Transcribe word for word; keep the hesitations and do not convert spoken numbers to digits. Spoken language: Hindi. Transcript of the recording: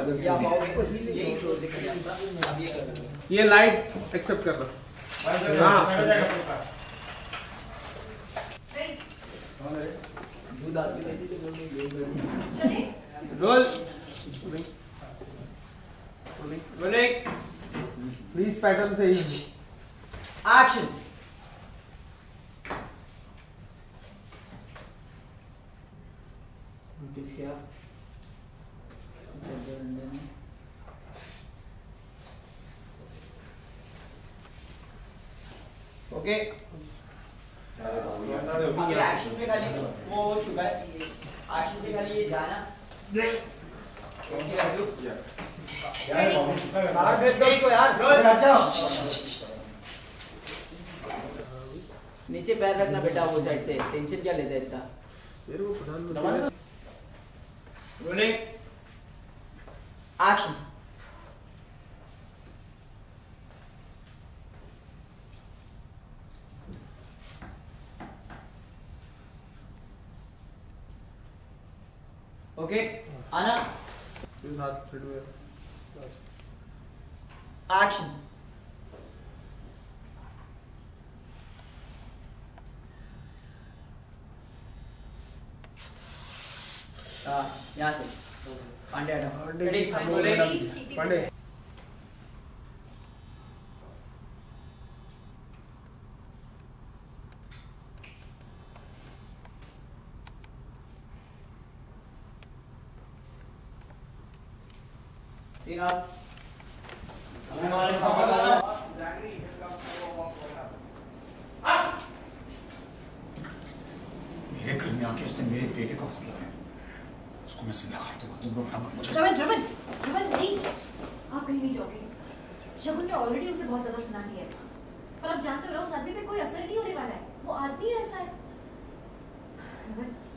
या पाओगे यही क्लोज दिखा जाता, अब ये कर दो। ये लाइट एक्सेप्ट कर लो। हाँ दूध आदमी देती थी बोल रही चले रोल रोलिंग प्लीज पैटर्न से ही एक्शन। नोटिस किया ओके एक्शन पे खाली वो हो चुका है, एक्शन पे खाली ये जाना यार नीचे पैर रखना बेटा, वो साइड से टेंशन क्या लेता है इतना। Rolling action. ओके आना एक्शन। यहाँ से पांडे पांडे सीन आप मेरे घर में आके उसने मेरे बेटे को भूला है, उसको मैं जिंदा कर दूंगा। तुम लोग ना मुझे रमन रमन रमन नहीं, आप कहीं नहीं जाओगे। शगुन ने ऑलरेडी उसे बहुत ज्यादा सुना दिया है और आप जानते हो उस आदमी पे कोई असर नहीं होने वाला है, वो आदमी ऐसा है। रमन